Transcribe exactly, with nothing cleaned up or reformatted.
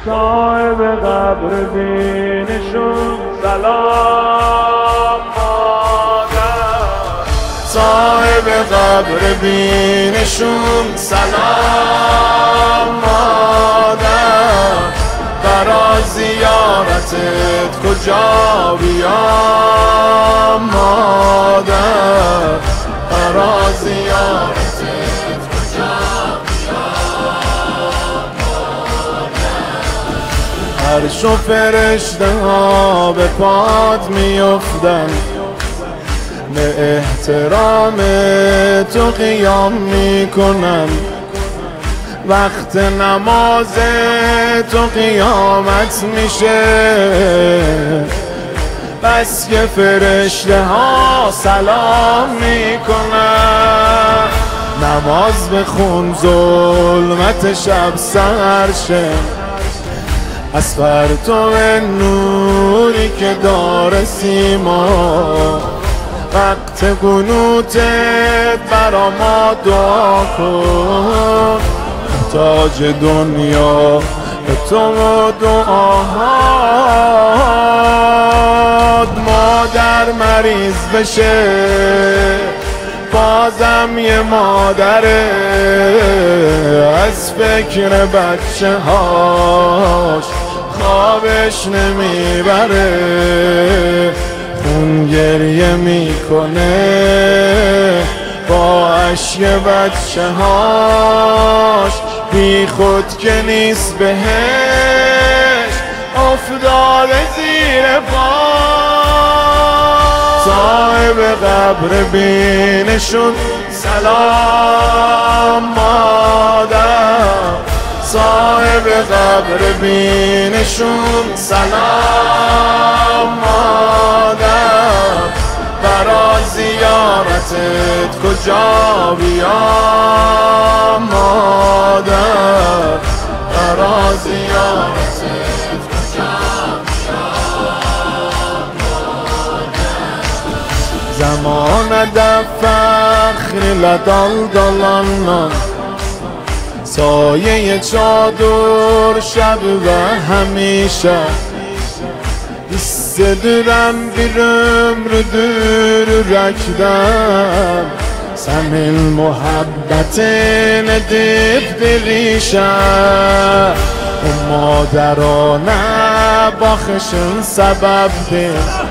صاحب قبر بینشون سلام مادر، صاحب قبر بینشون سلام مادر، برا زیارتت کجا بیام مادر، برا زیارتت کجا بیام مادر. عرش و فرشته ها به پات میافتن، به احترام تو قیام میکنن، وقت نماز تو قیامت میشه، بس که فرشته ها سلام میکنن. نماز بخون ظلمت شب سر شه، از پرتو نوری که داره سیما، وقت قنوتت برا ما دعا کن، تاج دنیا به تو دعاهات. مادر مریض بشه بازم یه مادره، از فکر بچه هاش خوابش نمیبره، اون گریه میکنه با اشک بچه هاش، بی خود که نیست بهش افتاده زیر پا. صاحب قبر بینشون سلام مادر، صاحب قبر بینشون سلام مادر، برا زیارتت کجا بیام مادر، برا زیارتت کجا بیام مادر. زمان در فخر لدال دالانان، سایه چادر شب و همیشه، hissediyorum bir ömrüdür yürekten, senin muhabbetin edip dirişe. O maderane bakışın sebeptir,